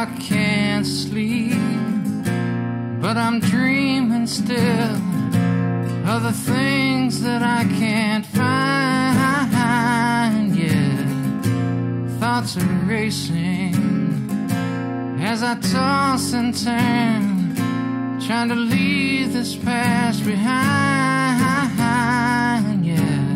I can't sleep, but I'm dreaming still of the things that I can't find. Yeah, thoughts are racing as I toss and turn, trying to leave this past behind. Yeah,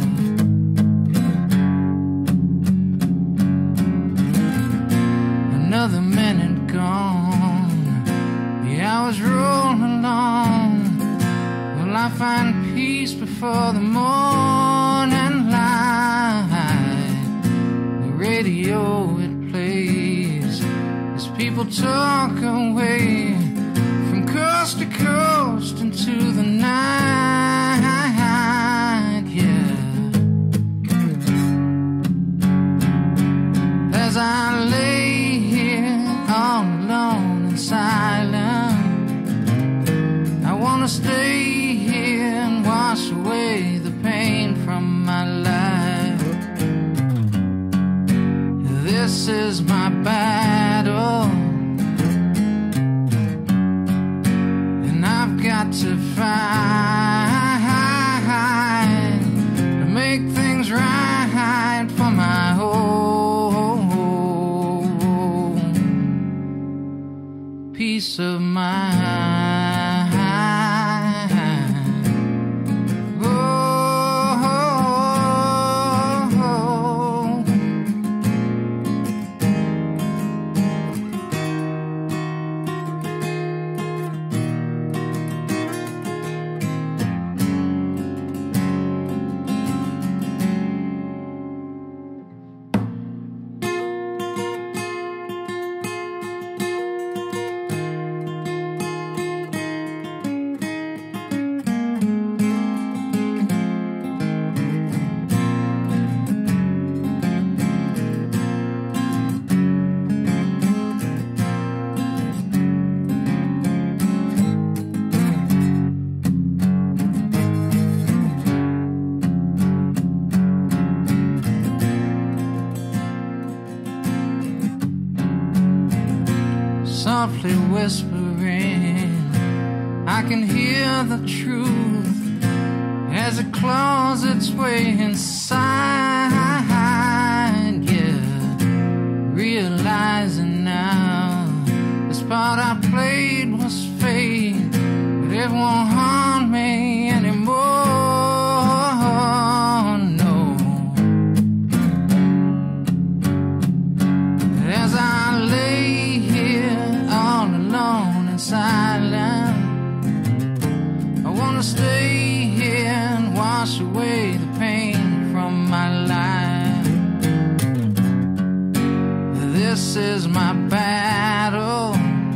another minute gone, the hours roll along. Will I find peace before the morning light? The radio, it plays as people talk away from coast to coast into the night. Yeah, as I lay here all alone and silent, I wanna stay here and wash away the pain from my life. This is my battle, and I've got to fight to make things right for my own peace of mind. Softly whispering, I can hear the truth as it claws its way inside. Yeah, realizing now this part I played was fate, but it won't harm me anymore. No, as I lay here all alone and silent, I wanna stay here and wash away the pain from my life. This is my battle,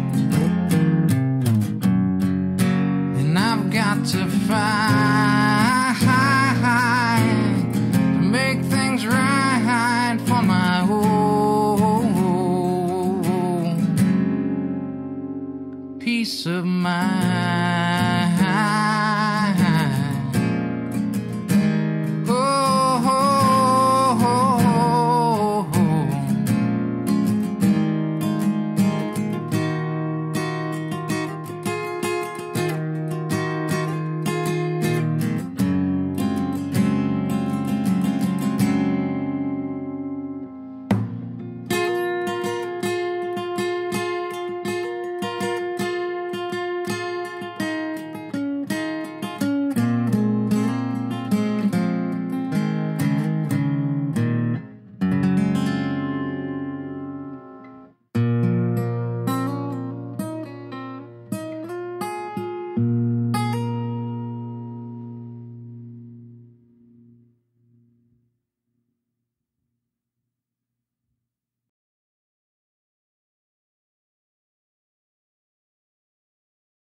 and I've got to fight to make things right for my own peace of mind.